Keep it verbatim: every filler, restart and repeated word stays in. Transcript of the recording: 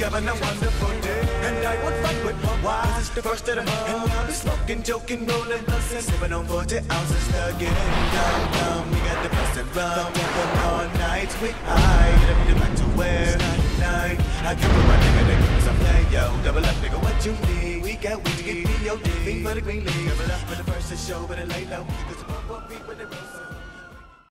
having a wonderful day. And I won't fight with my wives, it's the first of the month. And I'll be smoking, joking, rolling, busting, sipping on forty ounces again. Down, down, we got the best and rum. All night, we high, get up, get back to where night. I give it my nigga, they give me some play, yo. Double up, nigga, what you need? We got weed to get B O D. Fiend for the green league. Double up for the first to show, but it lay low. Cause the pump won't beat when it rolls.